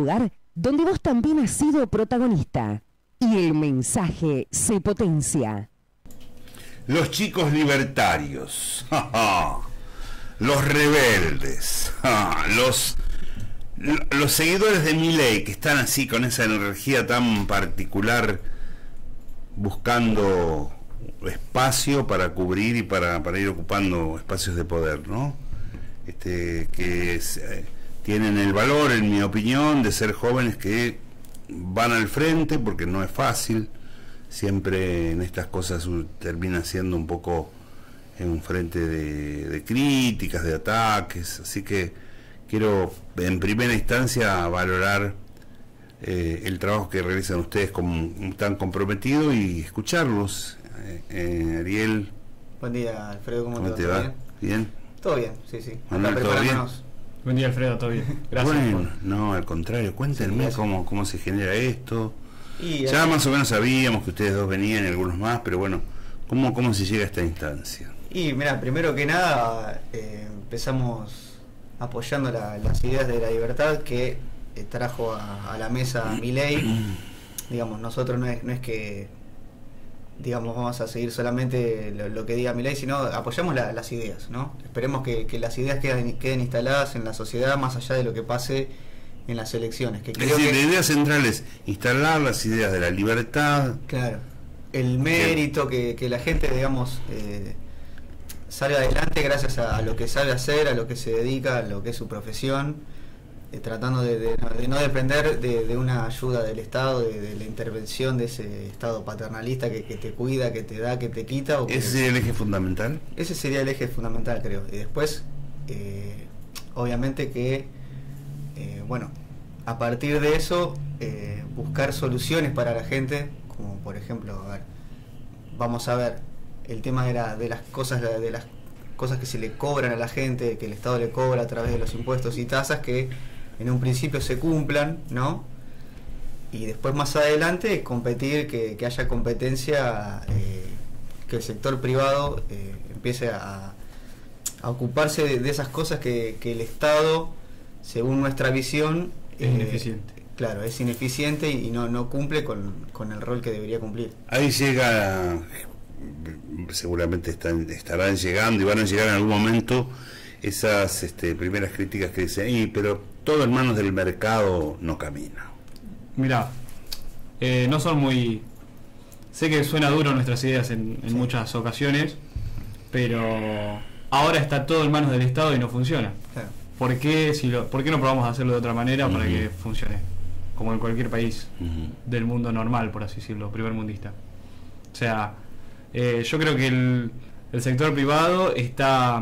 lugar donde vos también has sido protagonista y el mensaje se potencia. Los chicos libertarios, los rebeldes, los seguidores de Milei, que están así con esa energía tan particular, buscando espacio para cubrir y para ir ocupando espacios de poder, ¿no? Tienen el valor, en mi opinión, de ser jóvenes que van al frente, porque no es fácil. Siempre en estas cosas termina siendo un poco en un frente de críticas, de ataques, así que quiero en primera instancia valorar el trabajo que realizan ustedes como tan comprometido y escucharlos. Ariel. Buen día, Alfredo, ¿cómo te va? ¿Bien? Todo bien, sí, sí. Manuel, ¿todo bien? Buen día, Alfredo, todo bien. Gracias. Bueno, no, al contrario, cuéntenme cómo se genera esto. Y ya más o menos sabíamos que ustedes dos venían y algunos más, pero bueno, ¿cómo se llega a esta instancia? Y mira, primero que nada, empezamos apoyando las ideas de la libertad que trajo a la mesa Milei. Digamos, nosotros no es que, digamos, vamos a seguir solamente lo que diga Milei, sino apoyamos las ideas, ¿no? Esperemos que las ideas queden instaladas en la sociedad más allá de lo que pase en las elecciones. Que creo la idea central es instalar las ideas de la libertad. Claro, el mérito, que la gente, digamos, salga adelante gracias a lo que sabe hacer, a lo que se dedica, a lo que es su profesión, tratando de no depender de una ayuda del Estado, de la intervención de ese Estado paternalista que te cuida, que te da, que te quita. ¿Ese sería el eje fundamental? Ese sería el eje fundamental, creo. Y después, obviamente que, bueno, a partir de eso, buscar soluciones para la gente, como por ejemplo, vamos a ver el tema de las cosas que se le cobran a la gente, que el Estado le cobra a través de los impuestos y tasas, que en un principio se cumplan, ¿no? Y después más adelante competir, que haya competencia, que el sector privado empiece a ocuparse de esas cosas que el Estado, según nuestra visión, es ineficiente. Claro, es ineficiente y no cumple con el rol que debería cumplir. Ahí llega, seguramente estarán llegando y van a llegar en algún momento esas primeras críticas que dicen, pero todo en manos del mercado no camina. Mirá, no son muy... Sé que suena duro nuestras ideas en muchas ocasiones, pero ahora está todo en manos del Estado y no funciona. Claro. ¿Por qué no probamos hacerlo de otra manera para que funcione? Como en cualquier país del mundo normal, por así decirlo, primermundista. O sea, yo creo que el sector privado está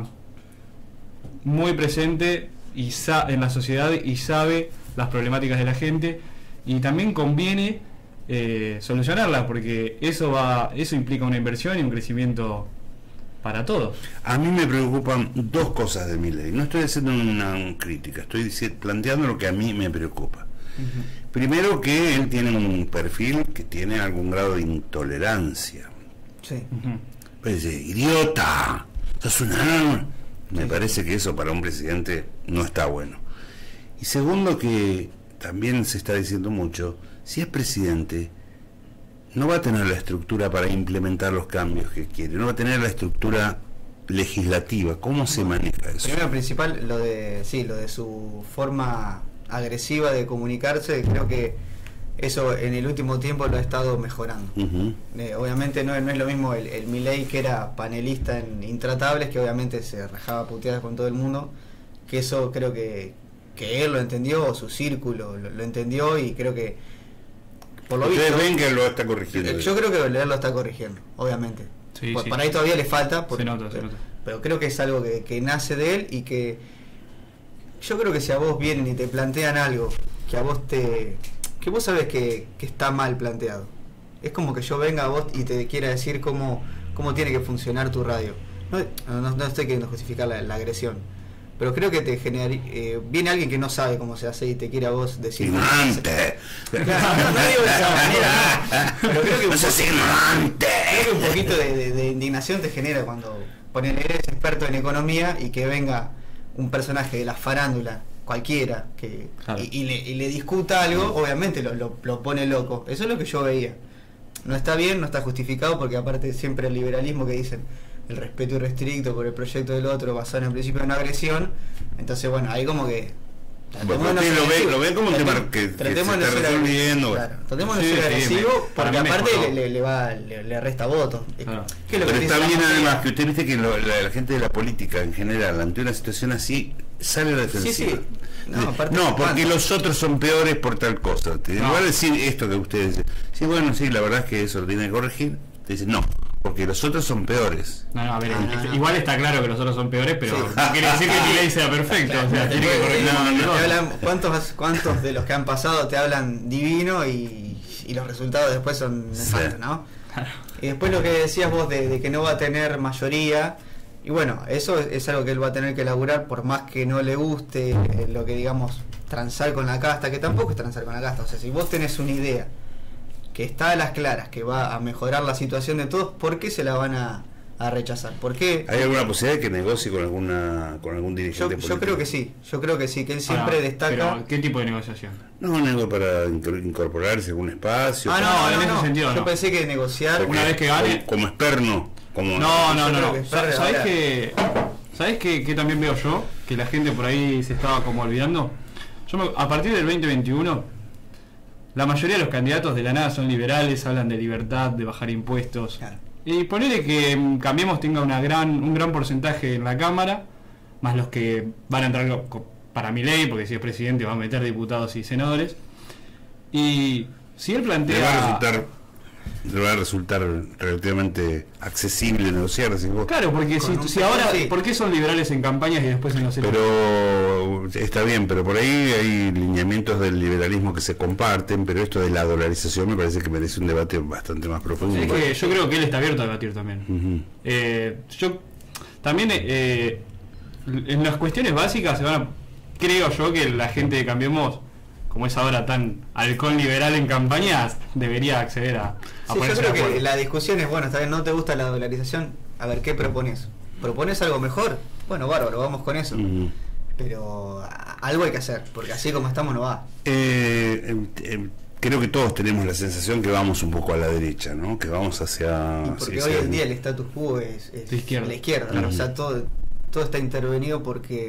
muy presente en la sociedad y sabe las problemáticas de la gente, y también conviene solucionarlas, porque eso implica una inversión y un crecimiento para todos. A mí me preocupan dos cosas de Milei. No estoy haciendo una crítica, estoy planteando lo que a mí me preocupa. Primero, que él tiene un perfil que tiene algún grado de intolerancia. Sí. Pues dice, idiota, sos una... Me parece que eso para un presidente no está bueno. Y segundo, que también se está diciendo mucho, si es presidente, no va a tener la estructura para implementar los cambios que quiere, no va a tener la estructura legislativa. ¿Cómo se maneja eso? Primero principal, lo de su forma agresiva de comunicarse, creo que eso en el último tiempo lo ha estado mejorando. Obviamente no es lo mismo el Milei, que era panelista en Intratables, que obviamente se rajaba puteadas con todo el mundo, que eso creo que él lo entendió, o su círculo lo entendió, y creo que por lo visto... ¿Ustedes ven que lo está corrigiendo? Yo creo que él lo está corrigiendo, obviamente. Sí. Para ahí todavía le falta, se nota. Pero creo que es algo que nace de él, y que yo creo que si a vos vienen y te plantean algo que a vos que vos sabés que está mal planteado, es como que yo venga a vos y te quiera decir cómo tiene que funcionar tu radio. No estoy queriendo justificar la agresión, pero creo que te genera, viene alguien que no sabe cómo se hace y te quiere a vos decir... ¡Ignorante! Claro, no digo de esa manera, pero creo que ¡No sos ignorante! Creo que un poquito de indignación te genera cuando eres experto en economía y que venga un personaje de la farándula cualquiera que Claro. y le discuta algo, obviamente lo pone loco. Eso es lo que yo veía. No está bien, no está justificado, porque aparte siempre el liberalismo que dicen el respeto irrestricto por el proyecto del otro basado en el principio de no agresión. Entonces, bueno, ahí como que Bueno, ustedes lo ven como un tema que se tratemos de está no ser resolviendo. claro, tratemos de Sí, ser sí, agresivo, para porque mí aparte mejor. le resta votos. Claro. ¿Qué es lo Pero que está dice bien la además materia? que usted viste que la gente de la política en general, ante una situación así, sale a la defensiva. Sí. No, aparte, No, porque ¿cuánto? los otros son peores por tal cosa. En lugar de decir esto que ustedes dicen, sí, bueno, sí, la verdad es que eso lo tiene que corregir, te dicen no, porque los otros son peores. No, a ver, no. igual está claro que los otros son peores, pero Sí. no quiere decir que mi ley sea perfecta. O sea, tiene que corregir no, un montón de Te cosas. hablan, ¿cuántos de los que han pasado te hablan divino y los resultados después son nefastos, Sí. ¿no? Y después lo que decías vos de que no va a tener mayoría, y bueno, eso es algo que él va a tener que elaborar, por más que no le guste lo que digamos transar con la casta, que tampoco es transar con la casta. O sea, si vos tenés una idea que está a las claras, que va a mejorar la situación de todos, ¿por qué se la van a rechazar? ¿Por qué? ¿Hay alguna posibilidad de que negocie con algún dirigente Yo político? creo que sí, que él siempre Ahora, destaca. pero, ¿qué tipo de negociación? No, algo para incorporarse a algún espacio. Ah, no, en ese sentido yo no. pensé que negociar. Una vez que gane. Como experno. Como No. Yo creo que es tarde ahora. ¿Sabés qué también veo yo? Que la gente por ahí se estaba como olvidando. A partir del 2021, la mayoría de los candidatos de la nada son liberales, hablan de libertad, de bajar impuestos. Claro. Y ponele que Cambiemos tenga un gran porcentaje en la Cámara, más los que van a entrar para mi ley, porque si es presidente va a meter diputados y senadores. Y si él plantea... Le va a resultar relativamente accesible negociar, decís vos. Claro, porque Con un si ahora, sí. ¿por qué son liberales en campañas y después en los Pero está bien, pero por ahí hay lineamientos del liberalismo que se comparten, pero esto de la dolarización me parece que merece un debate bastante más profundo. Es que yo creo que él está abierto a debatir también. Ujú. Yo también en las cuestiones básicas creo yo que la gente de Cambiemos, como es ahora tan halcón liberal en campañas, debería acceder a Sí, yo ponerse creo de acuerdo. que la discusión es, bueno, está bien, no te gusta la dolarización, a ver, ¿qué propones? ¿Propones algo mejor? Bueno, bárbaro, vamos con eso. Ujú. Pero algo hay que hacer, porque así como estamos no va. Creo que todos tenemos la sensación que vamos un poco a la derecha, ¿no? Que vamos hacia... Y porque hacia- hoy en día el status quo es De izquierda. la izquierda, Claro. o sea, todo está intervenido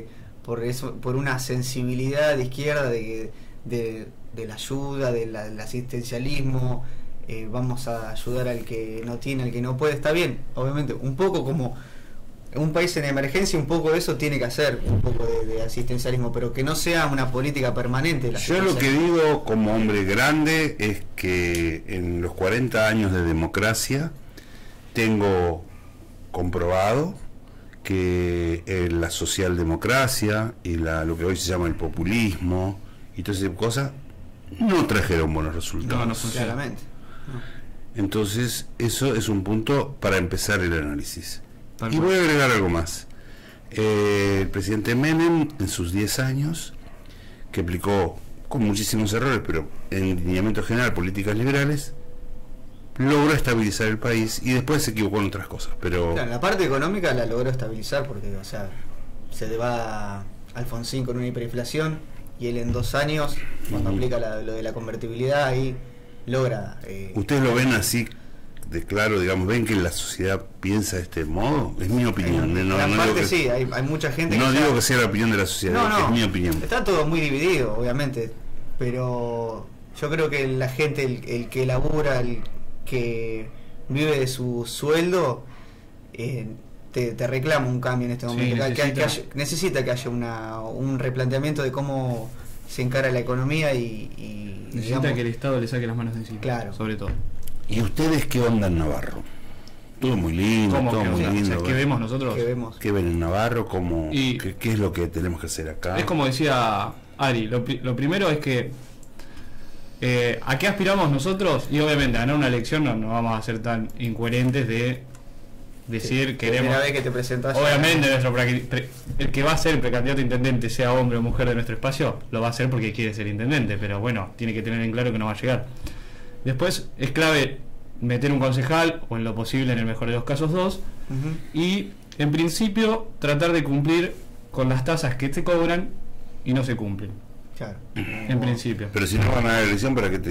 por una sensibilidad de izquierda de la ayuda, del asistencialismo. Vamos a ayudar al que no tiene, al que no puede. Está bien, obviamente, un poco como un país en emergencia, un poco de eso tiene que hacer, un poco de asistencialismo, pero que no sea una política permanente. Yo lo que digo como hombre grande es que en los 40 años de democracia tengo comprobado que la socialdemocracia y lo que hoy se llama el populismo y todas esas cosas no trajeron buenos resultados. No funciona. Claramente. Entonces eso es un punto para empezar el análisis. Tal Y cual. voy a agregar algo más. El presidente Menem, en sus 10 años, que aplicó con muchísimos errores, pero en lineamiento general políticas liberales, logró estabilizar el país y después se equivocó en otras cosas. Pero Claro, la parte económica la logró estabilizar porque, o sea, se le va Alfonsín con una hiperinflación y él en 2 años, cuando aplica lo de la convertibilidad, ahí logra. ¿ustedes lo ven así de claro, digamos, ven que la sociedad piensa de este modo? Es mi opinión. En no gran digo parte que, sí, hay mucha gente no que digo ya- que sea la opinión de la sociedad, No, es mi opinión. Está todo muy dividido, obviamente, pero yo creo que la gente, el que labura, el que vive de su sueldo, te reclama un cambio en este Sí, momento. necesita. Que haya un replanteamiento de cómo se encara la economía y Necesita digamos, que el Estado le saque las manos de encima. Claro. Sobre todo. ¿Y ustedes qué onda en Navarro? Todo muy lindo, ¿Cómo todo que, muy o sea, lindo. ¿qué vemos nosotros? que vemos. ¿Qué ven en Navarro? Y- ¿Qué es lo que tenemos que hacer acá? Es como decía Ari, lo primero es que ¿a qué aspiramos nosotros? Y obviamente a ganar una elección no vamos a ser tan incoherentes de decir queremos... Primera vez que te presentás. Obviamente el que va a ser el precandidato a intendente, sea hombre o mujer de nuestro espacio, lo va a hacer porque quiere ser intendente, pero bueno, tiene que tener en claro que no va a llegar. Después es clave meter un concejal, o en lo posible, en el mejor de los casos 2, Ujú. y en principio tratar de cumplir con las tasas que te cobran y no se cumplen. Claro. En principio. Pero si no van a la elección, ¿para qué?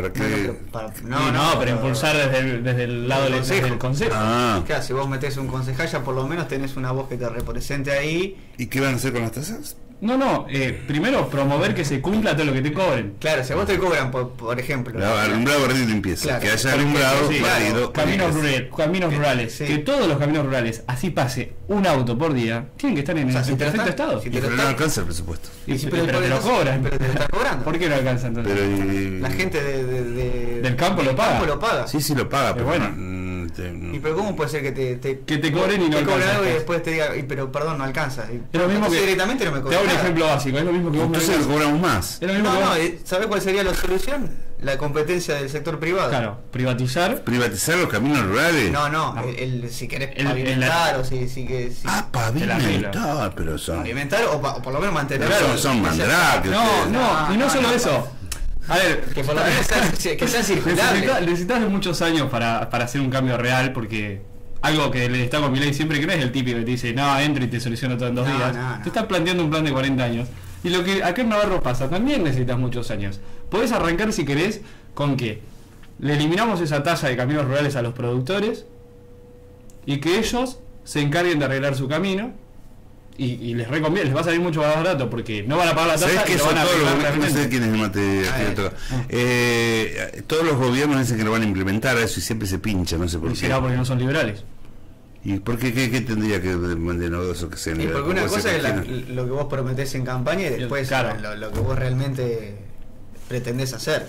Pero impulsar desde el lado del consejo. Ah. Claro, si vos metés un concejal, ya por lo menos tenés una voz que te represente ahí. ¿Y qué van a hacer con las tasas? No, primero promover que se cumpla todo lo que te cobren. Claro, si a vos te cobran, por ejemplo, Alumbrado, barrido y limpieza. Claro. Que haya alumbrado, Sí, barrido. caminos rurales. Sí. Que todos los caminos rurales, así pase un auto por día, tienen que estar en, O sea, si en te lo perfecto están- estado. si Pero te lo no está- alcanza el presupuesto. Pero te lo cobran. Pero te lo está cobrando. ¿Por qué no alcanza entonces? Pero, La gente Del campo lo paga. campo lo paga. Sí, lo paga, pero bueno. ¿Y pero cómo puede ser que te cobren y no te cobren alcanza? algo y después te diga, pero perdón, no alcanza? Y, Es lo mismo que. directamente no me Te cobran hago un nada. ejemplo básico, es lo mismo que vos me Entonces digas. lo cobramos más. Es lo mismo que vos. ¿Sabés cuál sería la solución? La competencia del sector privado. Claro, privatizar. Privatizar los caminos rurales. No, si querés El- pavimentar o si Ah, pavimentar, pero son. pavimentar o por lo menos mantener. Pero son mandrake. ustedes. No, y no solo eso. A ver, Que por lo menos que sea circulable. necesitas de muchos años para hacer un cambio real, porque algo que le destaco a Milei siempre que no es el típico que te dice, no, entra y te soluciona todo en 2 días. No. Te estás planteando un plan de 40 años. Y lo que acá en Navarro pasa, también necesitas muchos años. Podés arrancar si querés con que le eliminamos esa tasa de caminos rurales a los productores y que ellos se encarguen de arreglar su camino. Y les recomiendo, les va a salir mucho más barato porque no van a pagar la ¿Sabés tasa que y lo van a todos arreglar los, no realmente. sé quién es el mate A que ver. toca. Todos los gobiernos dicen que lo van a implementar eso y siempre se pincha, no sé por Y qué. será porque no son liberales. ¿Y por qué? ¿Qué tendría que de novedoso que sea? Y porque una ¿Cómo cosa se es imagina? lo que vos prometés en campaña y después Claro. lo que vos realmente pretendés hacer.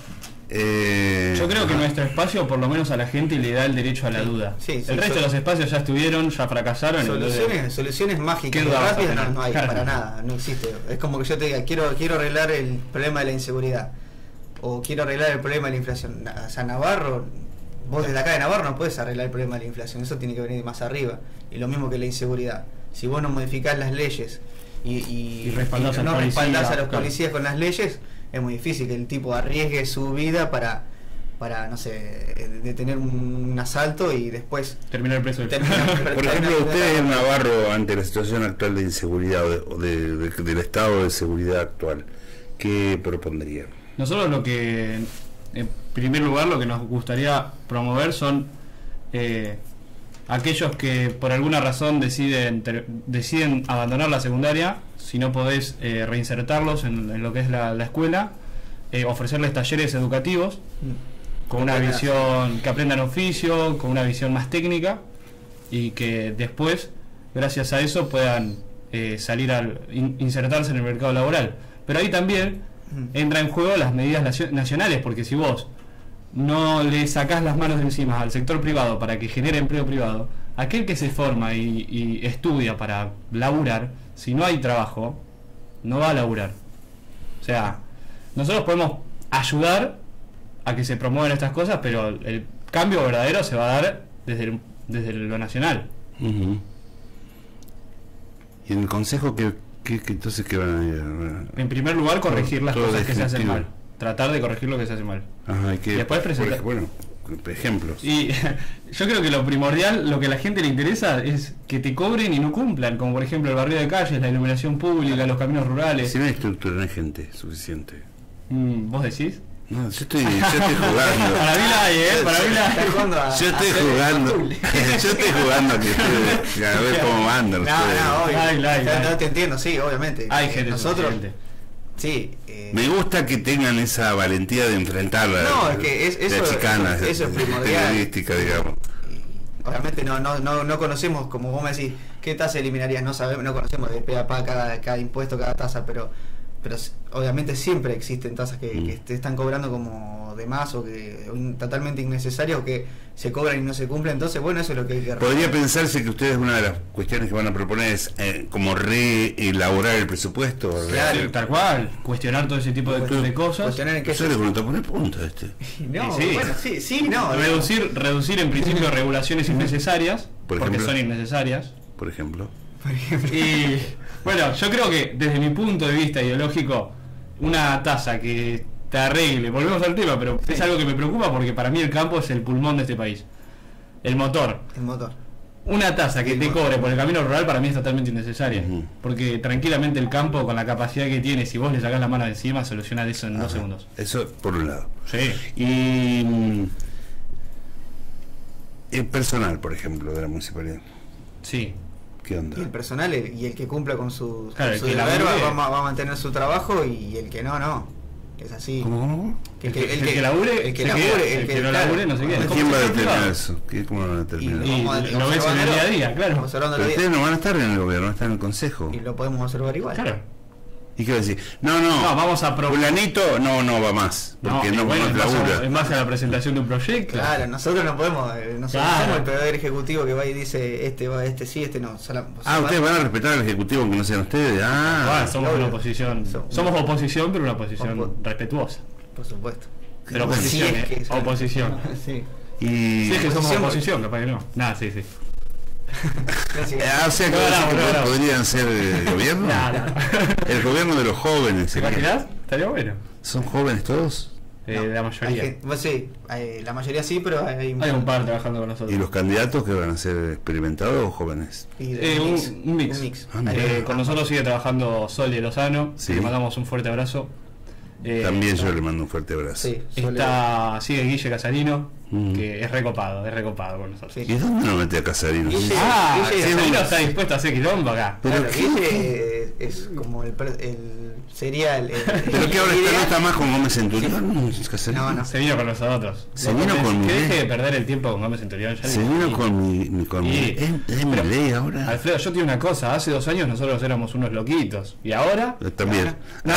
Yo creo que nuestro espacio, por lo menos a la gente, le da el derecho a la duda. Sí, el resto de los espacios ya estuvieron, ya fracasaron. Soluciones mágicas ¿qué y duda vas a rápidas tener? no hay Claro. para nada, no existe. Es como que yo te diga, quiero arreglar el problema de la inseguridad o quiero arreglar el problema de la inflación. O sea, Navarro, vos desde acá de Navarro no puedes arreglar el problema de la inflación, eso tiene que venir más arriba. Y lo mismo que la inseguridad. Si vos no modificás las leyes y respaldás al no policía, respaldás a los claro. policías con las leyes, es muy difícil que el tipo arriesgue su vida para no sé, detener un asalto y después Terminar preso. Por ejemplo, ustedes en Navarro, ante la situación actual de inseguridad o del estado de seguridad actual, ¿qué propondrían? Nosotros lo que, en primer lugar, lo que nos gustaría promover son aquellos que por alguna razón deciden abandonar la secundaria, si no podés reinsertarlos en lo que es la escuela, ofrecerles talleres educativos con una visión, que aprendan oficio, con una visión más técnica y que después, gracias a eso, puedan salir insertarse en el mercado laboral. Pero ahí también entra en juego las medidas nacionales, porque si vos no le sacás las manos de encima al sector privado para que genere empleo privado, aquel que se forma y estudia para laburar, si no hay trabajo, no va a laburar. O sea, nosotros podemos ayudar a que se promuevan estas cosas, pero el cambio verdadero se va a dar desde lo nacional. ¿Y en el consejo qué entonces qué van a ir? En primer lugar, corregir las Todo cosas que se hacen definitivo. mal. Tratar de corregir lo que se hace mal. Ajá, hay que, Después presentar. bueno, ejemplos. Y yo creo que lo primordial, lo que a la gente le interesa es que te cobren y no cumplan, como por ejemplo el barrio de calles, la iluminación pública, los caminos rurales. Si no hay estructura, no hay gente suficiente. ¿Vos decís? No, yo estoy jugando. Para mí la hay, para mí la hay. Estás jugando a- Yo estoy a hacer jugando. azul. Yo estoy jugando a que ustedes, a ver cómo andan ustedes. No, obvio. Hay. No te entiendo, sí, obviamente. Hay gente Nosotros, suficiente. sí. Me gusta que tengan esa valentía de enfrentar No, es que eso- la chicana eso es primordial. periodística, digamos. Obviamente no conocemos, como vos me decís, qué tasa eliminarías, no sabemos, no conocemos de pe a pa cada impuesto, cada tasa, pero obviamente siempre existen tasas que te están cobrando como de más o que totalmente innecesarias o que se cobran y no se cumplen. Entonces, bueno, eso es lo que hay que Podría pensarse que ustedes una de las cuestiones que van a proponer es como reelaborar el presupuesto. Claro. Sí, tal cual, cuestionar todo ese tipo de cosas. cuestionar en qué Eso le pregunto, poner punto a este. No, Sí. bueno, sí, no. Reducir en principio regulaciones innecesarias, Por porque ejemplo. son innecesarias. Por ejemplo. Y bueno, yo creo que desde mi punto de vista ideológico, una tasa que te arregle, volvemos al tema, pero es algo que me preocupa porque para mí el campo es el pulmón de este país, el motor. El motor. una tasa que te cobre por el camino rural para mí es totalmente innecesaria. Porque tranquilamente el campo, con la capacidad que tiene, si vos le sacás la mano de encima, soluciona eso en 2 segundos. Eso por un lado. Sí. Y el personal, por ejemplo, de la municipalidad. Sí. ¿Qué onda? Y el personal y el que cumpla con su, Claro, con su el que deber labure. va a mantener su trabajo y el que no. Es así. ¿Cómo? Que El que labure, el que se labure, queda. El que no labure, no se queda. ¿Quién va a determinar privado. eso? ¿Cómo lo van a determinar? Y lo ves en el día a día, claro. Observando Pero los ustedes días. no van a estar en el gobierno, van a estar en el consejo. Y lo podemos observar igual. Claro. ¿Y qué va a decir? No, vamos a fulanito no va más, porque no, bueno, no labura. en base a la presentación de un proyecto. Claro, nosotros no podemos, nosotros Claro. somos el poder ejecutivo que va y dice este va, este sí, este no. Ustedes van a respetar al ejecutivo aunque no sean ustedes. Somos obvio. una oposición. Somos oposición, pero una oposición respetuosa. Por supuesto. Pero bueno. oposición, Sí, es que son- oposición. Sí. Y Sí, es que somos Oposición, oposición, capaz que no. Nada, sí. o sea que No. podrían ser gobierno. Nada. El gobierno de los jóvenes. ¿Te imaginas? Estaría bueno. ¿Son jóvenes todos? No, La mayoría. Sí, la mayoría sí, pero hay Hay un par trabajando con nosotros. ¿Y los candidatos que van a ser experimentados o jóvenes? y de Un mix. Ah, mira. Con nosotros sigue trabajando Soli Lozano, Sí. le mandamos un fuerte abrazo. También yo le mando un fuerte abrazo. Sí, Sigue Guille Casarino, Mm. que es recopado con nosotros. Sí. ¿Y dónde no mete a Casarino? Guille- Guille Guille- Casarino está dispuesto a hacer quilombo acá. Pero Claro, qué- Guille es como sería el ¿Pero que ahora no ideal. está más con Gómez Centurión? Casarino? No. Se vino con nosotros. Se vino con que mi deje ley. de perder el tiempo con Gómez Centurión. Ya Se ni- vino con mi Y- es mi ley ahora. Alfredo, yo te digo una cosa, hace 2 años nosotros éramos unos loquitos. ¿Y ahora? También. No,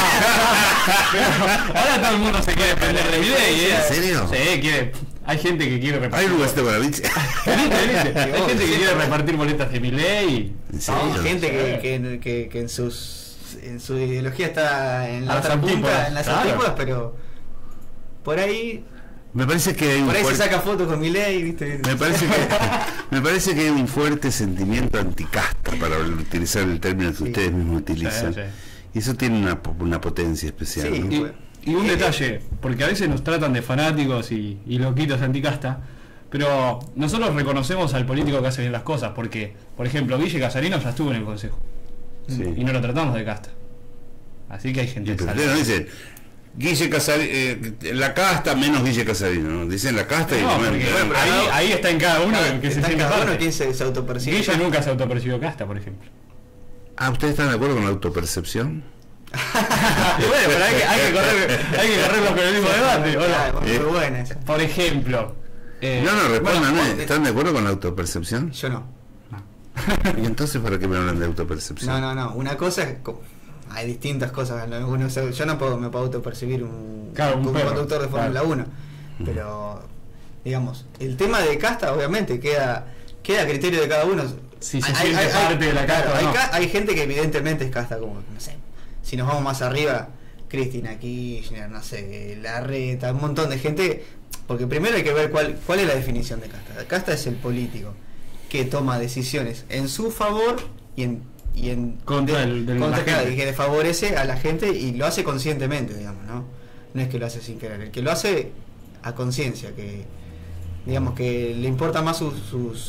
ahora todo el mundo se quiere prender de mi ley, ¿eh? ¿En serio? Sí, quiere. Hay gente que quiere Hay repartir. un lugarcito para biche. Venite. Hay gente que quiere repartir boletas de mi ley. ¿En serio? Hay gente que en su ideología está en A la las otra antípodas, punta, en las claro. antípodas, pero por ahí Me parece que hay un se fuerte, saca fotos con Milei, ¿viste? me parece que hay un fuerte sentimiento anticasta, para utilizar el término que Sí. ustedes mismos utilizan. Sí. Y eso tiene una potencia especial. Sí. ¿no? Y un detalle, porque a veces nos tratan de fanáticos y loquitos anticasta, pero nosotros reconocemos al político que hace bien las cosas, porque, por ejemplo, Guille Casarino ya estuvo en el consejo Sí. y no lo tratamos de casta. Así que hay gente Pero salva. ustedes no dicen Guille Casarino, la casta menos Guille Casarino, ¿no? Dicen la casta y No, no, porque Bueno, pero ahí está en cada uno Claro, que se está siente cada uno parte. quien se autopercibe. Guille nunca se autopercibió casta, por ejemplo. ¿Ustedes están de acuerdo con la autopercepción? Bueno, pero hay que correrlo con el mismo debate. ¿o no? Claro, muy buena esa. Por ejemplo, No, respondan, bueno, ¿están de acuerdo con la autopercepción? Yo no. ¿Y entonces para qué me hablan de autopercepción? No. Una cosa es hay distintas cosas. Yo no me puedo autopercibir un perro, conductor de Fórmula claro. 1. Pero, digamos, el tema de casta obviamente queda a criterio de cada uno. Si se siente parte de la casta o no. Hay gente que evidentemente es casta, como, no sé, si nos vamos más arriba, Cristina Kirchner, no sé, Larreta, un montón de gente, porque primero hay que ver cuál es la definición de casta. Casta es el político que toma decisiones en su favor y en Contra la gente. y que le favorece a la gente y lo hace conscientemente, digamos, ¿no? No es que lo hace sin querer, el que lo hace a conciencia, que digamos que le importa más sus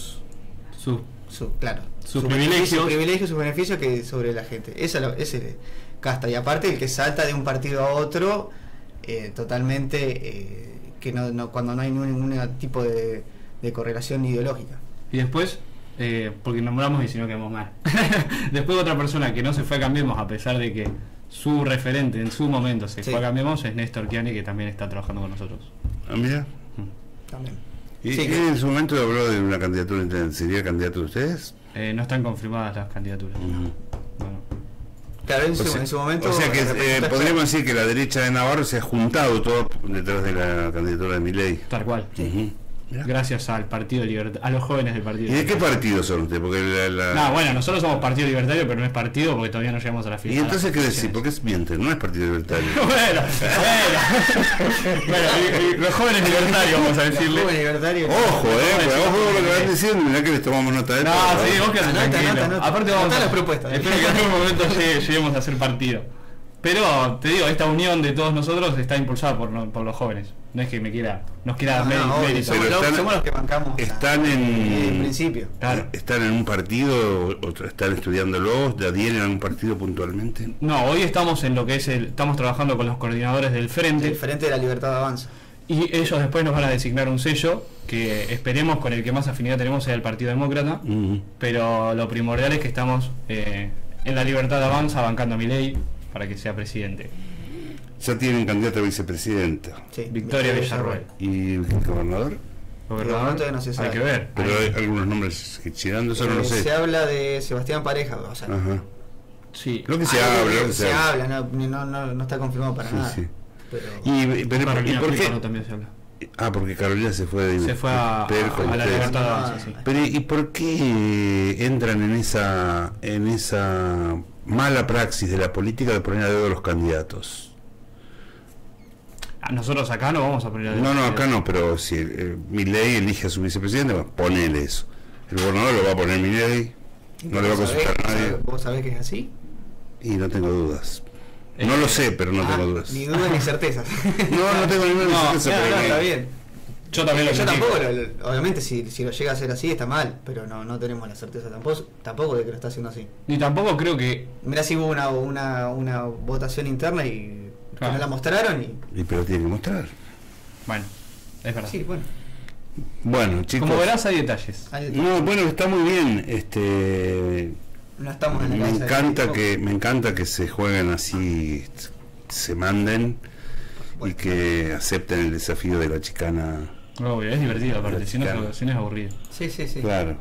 privilegios, sus beneficios que sobre la gente. Ese casta. Y aparte el que salta de un partido a otro totalmente que no cuando no hay ningún tipo de correlación ideológica. Y después, porque nombramos y si no quedamos mal. Después otra persona que no se fue a Cambiemos, a pesar de que su referente en su momento se Sí. fue a Cambiemos, es Néstor Chiani, que también está trabajando con nosotros. Mira. También. ¿Y Sí, en su momento habló de una candidatura interna? ¿Sería candidato de ustedes? No están confirmadas las candidaturas. No. Claro, en su momento. O sea que representa- podríamos decir que la derecha de Navarro se ha juntado todo detrás de la candidatura de Milei. Tal cual. Ujú. Mirá. Gracias al Partido Libertario, a los jóvenes del Partido ¿Y de qué Libertario. partido son ustedes? Porque No, bueno, nosotros somos Partido Libertario, pero no es partido porque todavía no llegamos a la ¿Y final. entonces qué decir? ¿Por qué mienten? No es Partido Libertario. Bueno, y los jóvenes libertarios, vamos a Los decirle. jóvenes libertarios. Ojo, pero ojo con lo que van diciendo, mirá que les tomamos nota de No, todo. sí, vos quedate Anota, tranquilo. anota. Aparte vamos Anota a las propuestas. Espero que en algún momento lleguemos a hacer partido. Pero te digo, esta unión de todos nosotros está impulsada por los jóvenes. No es que nos quiera dar mérito. Somos los que bancamos. Están en principio. Claro. ¿Están en un partido o están estudiándolos? ¿Adhieren a un partido puntualmente? No, hoy estamos en lo que es estamos trabajando con los coordinadores del Frente. El Frente de la Libertad Avanza. Y ellos después nos van a designar un sello que esperemos con el que más afinidad tenemos sea el Partido Demócrata. Pero lo primordial es que estamos en la Libertad Avanza bancando a Milei para que sea presidente. Ya tienen candidato a vicepresidenta. Sí, Victoria Villarroel. ¿Y el gobernador? Gobernador todavía no se sabe. Hay que ver. Pero hay algunos nombres girando, eso no lo sé. Se habla de Sebastián Pareja, o sea, Ajá. Sí. Lo que se habla, no está confirmado para nada. Sí. Pero... ¿Y por qué? También se habla. Porque Carolina se fue a la Libertad Avanza, sí. Pero ¿y por qué entran en esa mala praxis de la política de poner a dedo a los candidatos? Nosotros acá no vamos a poner a dedo. No, acá no, pero si Milei elige a su vicepresidente, ponele eso. El gobernador lo va a poner Milei, no le va a consultar a nadie. ¿Vos sabés que es así? Y no tengo dudas. No lo sé, pero no tengo dudas. Ni dudas ni certezas. No tengo ninguna certeza. No, está bien. Yo también yo tampoco, obviamente si lo llega a hacer así está mal, pero no tenemos la certeza tampoco de que lo está haciendo así. Ni tampoco creo que... Mirá si hubo una votación interna y que no la mostraron y... Pero tiene que mostrar. Bueno, es verdad. Sí, bueno. Bueno, chicos... Como verás hay detalles. No, bueno, está muy bien. No estamos en la me encanta que se jueguen así, se manden y que acepten el desafío de la chicana. Obvio, es divertido aparte, si no es aburrido. Sí. Claro.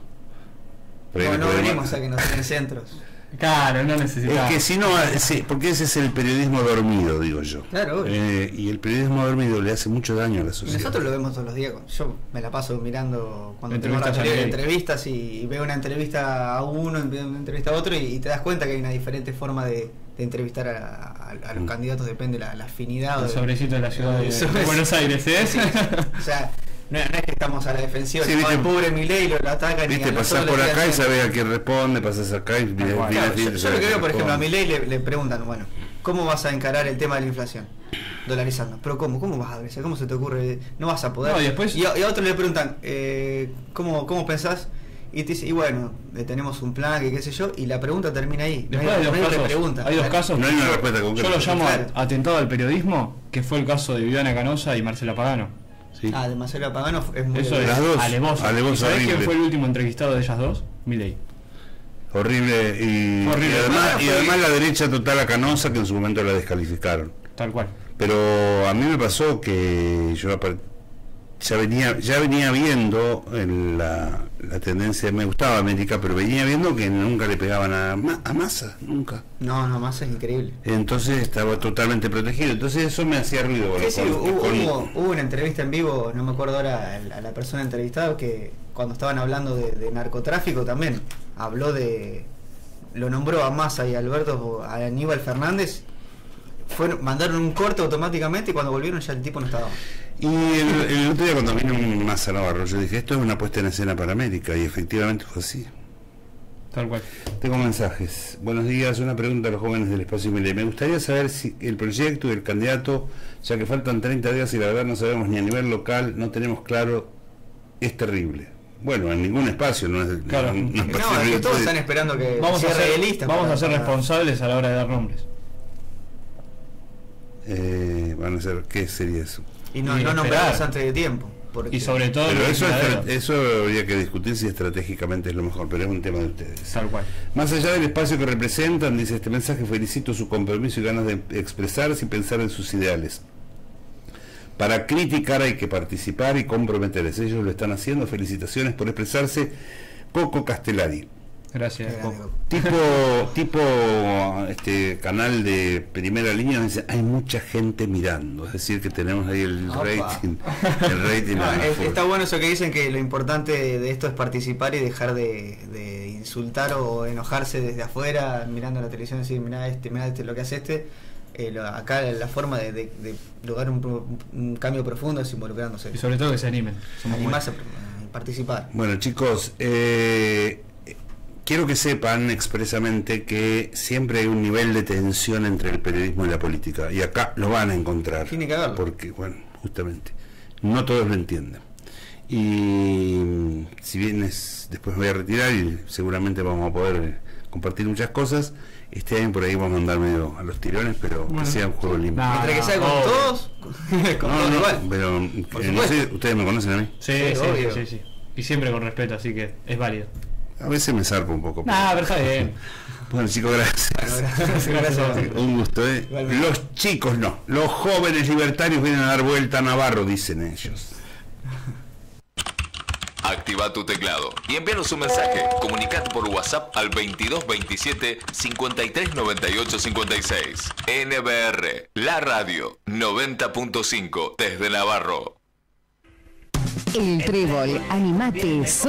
No venimos a que nos den centros. Claro, no necesitamos. Es que si no, sí, porque ese es el periodismo dormido, digo yo. Claro, y el periodismo dormido le hace mucho daño a la sociedad. Y nosotros lo vemos todos los días. Yo me la paso mirando cuando entrevistas y veo una entrevista a uno, veo una entrevista a otro y te das cuenta que hay una diferente forma de entrevistar a los candidatos, depende la afinidad. El sobrecito de la ciudad de Buenos Aires, ¿eh? Sí. O sea, no es que estamos a la defensiva, sí, el pobre Milei lo atacan. Viste, pasás por acá y sabés a quién responde, pasás acá y yo lo que veo, por ejemplo, a Milei le preguntan, bueno, ¿cómo vas a encarar el tema de la inflación? Dolarizando. Pero ¿cómo vas a ver? ¿Cómo se te ocurre? No vas a poder. No, y después... y a otro le preguntan, ¿cómo pensás? Y te dice, y bueno, tenemos un plan, que qué sé yo, y la pregunta termina ahí. Después hay dos casos. No hay una respuesta concreta. Yo lo llamo atentado al periodismo, que fue el caso de Viviana Canosa y Marcela Pagano. Sí. De Marcela Pagano es muy... Eso es las dos. Alevoso. ¿Sabés quién fue el último entrevistado de ellas dos? Milei. Horrible. Y además la derecha total a Canosa, que en su momento la descalificaron. Tal cual. Pero a mí me pasó que yo ya venía viendo la tendencia, me gustaba América, pero venía viendo que nunca le pegaban a Massa, nunca. No, Massa es increíble. Entonces estaba totalmente protegido, entonces eso me hacía ruido. Hubo una entrevista en vivo, no me acuerdo ahora a la persona entrevistada, que cuando estaban hablando de narcotráfico también habló lo nombró a Massa y a Aníbal Fernández, mandaron un corte automáticamente y cuando volvieron ya el tipo no estaba. Y el otro día cuando vino Massa Navarro, yo dije, esto es una puesta en escena para América, y efectivamente fue así. Tal cual. Tengo mensajes. Buenos días, una pregunta a los jóvenes del Espacio Milei. Me gustaría saber si el proyecto y el candidato, ya que faltan 30 días y la verdad no sabemos ni a nivel local, no tenemos claro, es terrible. Bueno, en ningún espacio, no es... Claro. No, es que todos están esperando que vamos a ser para... responsables a la hora de dar nombres. Van a ser, ¿qué sería eso? Y no nombrarlos antes de tiempo. Y sobre todo... Pero eso habría que discutir si estratégicamente es lo mejor, pero es un tema de ustedes. Tal cual. Más allá del espacio que representan, dice este mensaje, felicito su compromiso y ganas de expresarse y pensar en sus ideales. Para criticar hay que participar y comprometerse. Ellos lo están haciendo. Felicitaciones por expresarse. Coco Castellari. Gracias, Coco. Tipo canal de primera línea, dice, hay mucha gente mirando, es decir que tenemos ahí el rating. Está bueno eso que dicen, que lo importante de esto es participar y dejar de insultar o enojarse desde afuera mirando la televisión y decir, mirá lo que hace acá la forma de lograr un cambio profundo es involucrándose. Y sobre todo que se animen. Animarse a participar. Bueno, chicos, quiero que sepan expresamente que siempre hay un nivel de tensión entre el periodismo y la política, y acá lo van a encontrar. Tiene que haberlo. Porque, bueno, justamente, no todos lo entienden. Y si bien después me voy a retirar y seguramente vamos a poder compartir muchas cosas, este año por ahí vamos a andar medio a los tirones, pero que sea un juego limpio. Mientras que sea con todos, con todos igual. Pero no sé, ustedes me conocen a mí. Sí, obvio. sí. Y siempre con respeto, así que es válido. A veces me zarpo un poco. Pero está bien. Bueno, chicos, gracias. Gracias. Un gusto, ¿eh? Igualmente. Los chicos no, los jóvenes libertarios vienen a dar vuelta a Navarro, dicen ellos. Activa tu teclado y envíanos un mensaje. Comunicate por WhatsApp al 2227 53 98 56. NBR, la radio 90.5 desde Navarro. El Trébol, animate.